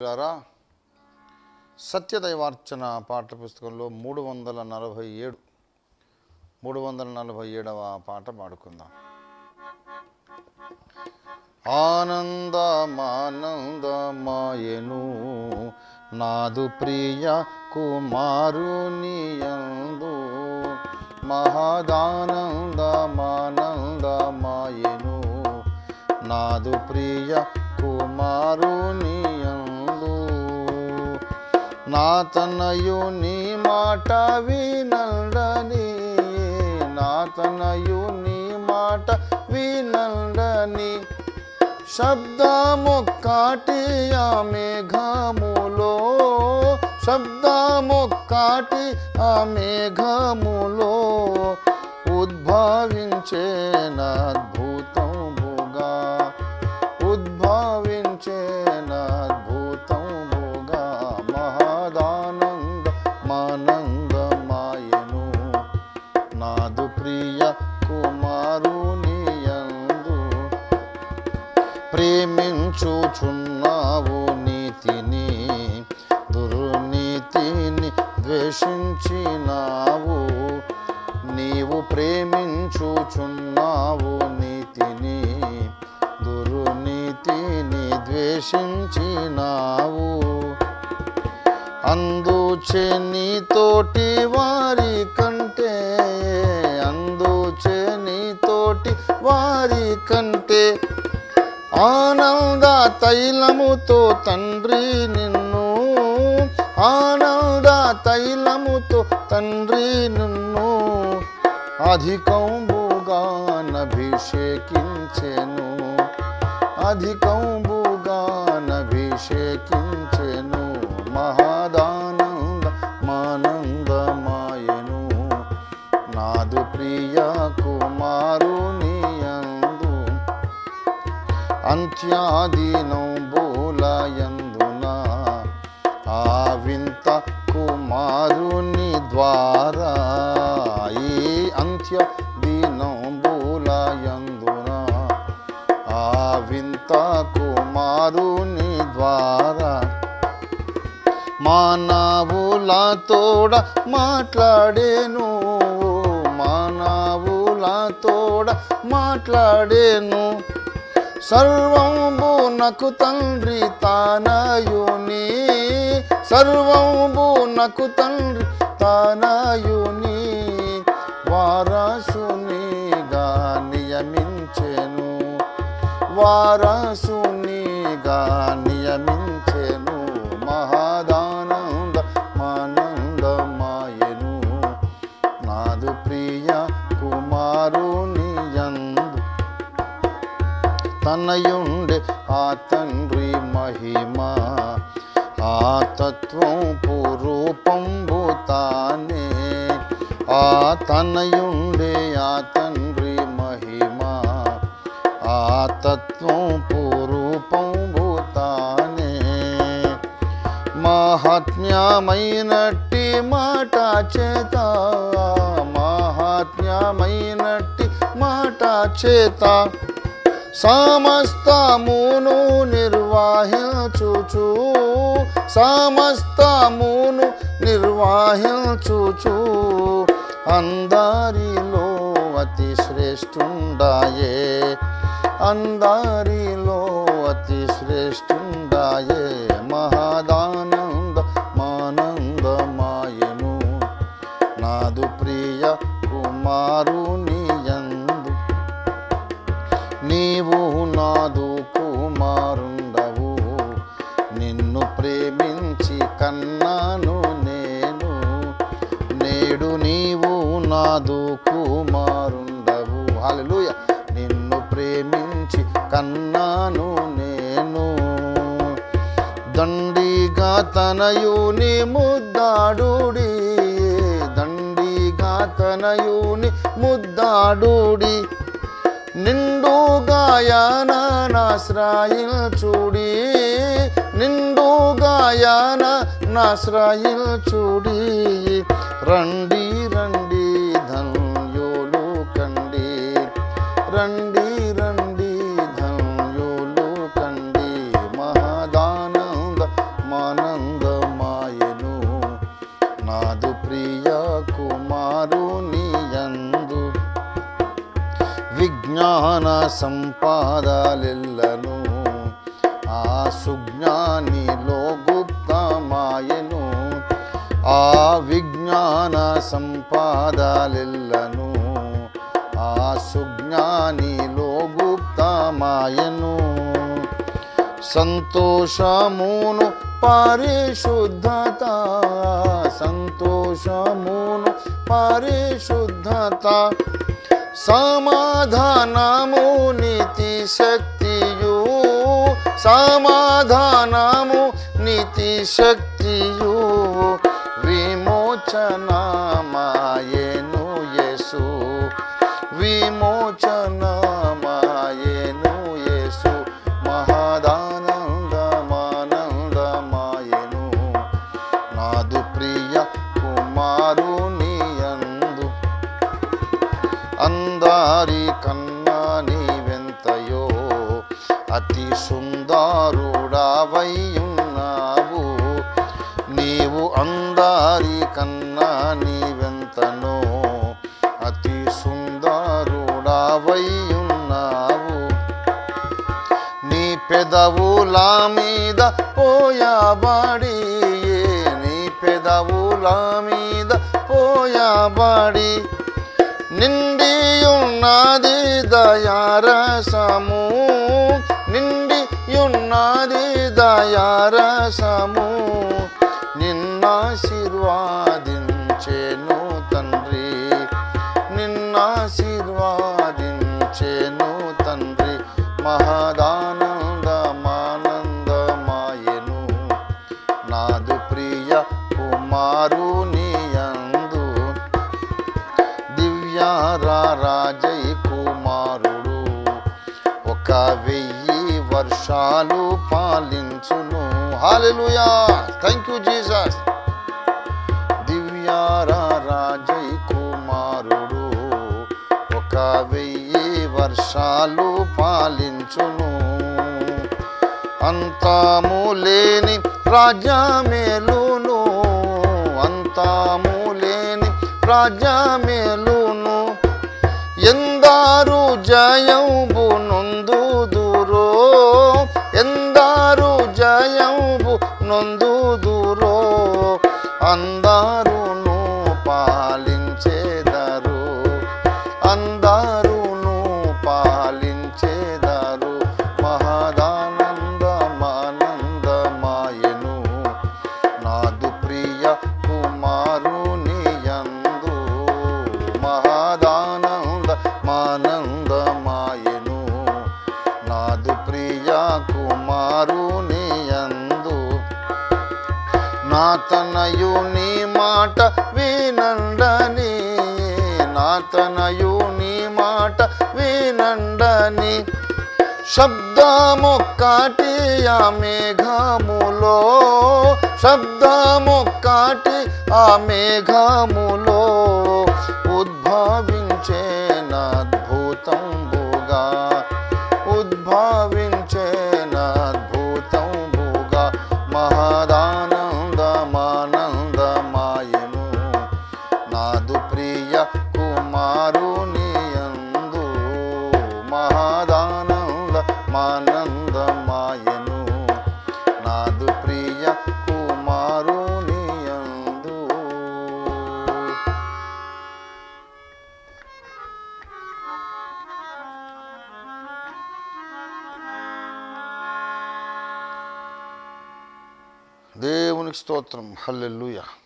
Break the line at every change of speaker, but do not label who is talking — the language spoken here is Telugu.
గారా సత్యదైవార్చన పాఠ్య పుస్తకంలో 347వ పాట పాడుకుందాం. ఆనందమానందమాయెను నాదు ప్రియ కుమారునియందు, మహదానందమానందమాయెను నాదు ప్రియ కుమారునియందు. నా తనయు నీ మాట వినండని, నా తనయు నీ మాట వినండని, శబ్దమొక్కటి ఆ మేఘములో, శబ్దమొక్కటి ఆ మేఘములో ఉద్భవించేనద్భుతముగా, ఉద్భవించేనద్భుతముగా, మహదానందమానందమాయెను నాదు ప్రియ కుమారునియందు. ప్రేమించుచున్నావు నీతిని, దుర్నీతిని ద్వేషించినావు, నీవు ప్రేమించుచున్నావు నీతిని, దుర్నీతిని ద్వేషించినావు. అందుచే నీ తోటి వారి కంటే, అందుచే నీ తోటి వారి కంటే ఆనంద తైలముతో తండ్రి నిన్ను, ఆనంద తైలముతో తండ్రి నిన్ను అధికంబుగా నభిషేకించెను, అధికంబుగా నభిషేకించెను. మహదానందమానందమాయెను నాదు ప్రియ కుమారునియందు. అంత్యాదినంబులయందున ఆ వింత కుమారుని ద్వారా, ఈ అంత్యదినంబులయందున ఆ వింత కుమారుని ద్వారా మానవులతోడ మాట్లాడేను, మానవులతోడ మాట్లాడేను. సర్వంబునకు తండ్రి తానయుని, సర్వంబునకు తండ్రి తానయుని వారసునిగా నియమించెను, వారసునిగా నియమించెను. మహదానందమానందమాయెను నాదు ప్రియ కుమారునియందు. తనయుండే ఆ తండ్రి మహిమ, ఆ తత్వం పూరూపంబు తానే, ఆ తనయుండే ఆ తండ్రి మహిమ, ఆ తత్వం పూరూపంబు తానే. మహాత్మ్యమైనట్టి మాట చేత, మహాత్మ్యమైనట్టి మాట చేత సమస్తమును నిర్వహించుచు, సమస్తమును నిర్వహించుచు అందరిలో అతి శ్రేష్ఠుండాయే, అందరిలో అతి శ్రేష్ఠుండాయే. మహదానందమానందమాయెను నాదు ప్రియ కుమారునియందు. నీవు నాదు కుమారుండవు, నిన్ను ప్రేమించి కన్నాను నేను, నేడు నీవు నాదు కుమారుండవు. హల్లెలూయా. నిన్ను ప్రేమించి కన్నాను నేను. దండిగా తనయుని ముద్దాడుడి, దండిగా తనయుని ముద్దాడుడి, నిండుగాయనాశ్రయించుడి, నిండుగాయనాశ్రయించుడి. రండి రండి ధన్యులు కండి, రండి రండి ధన్యులు కండి. మహదానంద సంపాదలెల్లను ఆ సుజ్ఞానిలో గుప్తమాయెను. ఆ విజ్ఞాన సంపాదలెల్లను ఆ సుజ్ఞానిలో గుప్తమాయెను. సంతోషమును పరిశుద్ధత సంతోషమును పరిశుద్ధత సమాధానము నీతి శక్తియు సమాధానము నీతి శక్తియు విమోచనమాయెను యేసు విమోచనమాయెను యేసు మహదానందమానందమాయెను నాదు ప్రియ కుమారుని యందు అందరి కన్నా నీవెంతయో అతి సుందరుడవై ఉన్నావు. నీవు అందరి కన్నా నీవెంతనో అతి సుందరుడవై ఉన్నావు. నీ పెదవుల మీద పోయబడి నీ పెదవుల మీద పోయబడి నిండి ఉన్నది దయారసము నిండి ఉన్నది దయారసము నిన్నాశీర్వాదించెను తండ్రి నిన్నాశీర్వాదించెను తండ్రి మహదానందమానందమాయెను నాదు ప్రియ కుమారుని యందు దివ్యరాజై కుమారుడు 1000 వర్షాలు పాలించును. Hallelujah, thank you Jesus. దివ్యరాజై కుమారుడు 1000 వర్షాలు పాలించును. అంతము లేని రాజ్యమేలును అంతము లేని రాజ్యమేలును ఎందారు జయంబు నొందుదురో ఎందారు జయంబు నొందుదురో అందరును పాలించేదరు అందరును పాలించేదరు మహదానందమానందమాయెను నాదు ప్రియ కుమారుని యందు మహదానందమానందమాయెను నాదు ప్రియ కుమారుని యందు నా తనయు నీ మాట వినండని నా తనయు నీ మాట వినండని శబ్దమొక్కటి ఆ మేఘములో శబ్దమొక్కటి ఆ మేఘములో ఉద్భవించేనద్భుతంబుగా ఉద్భవించేనద్భుతంబుగా మహదానందమానందమాయెను నాదు ప్రియ కుమారుని యందు మహదానందమానందమాయెను నాదు ప్రియ కుమారుని యందు. దేవునికి స్తోత్రం. హల్లెలూయా.